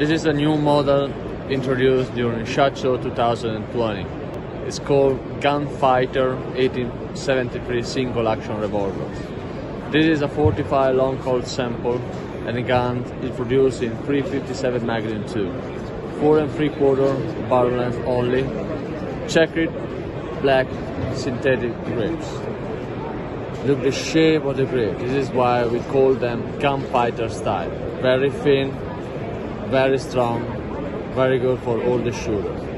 This is a new model introduced during SHOT Show 2020. It's called Gunfighter 1873 single action revolver. This is a 45 long Colt sample and the gun is produced in 357 Magnum 2. 4 3/4 barrel length only. Checkered black synthetic grips. Look the shape of the grip. This is why we call them gunfighter style. Very thin, very strong, very good for all the shooters.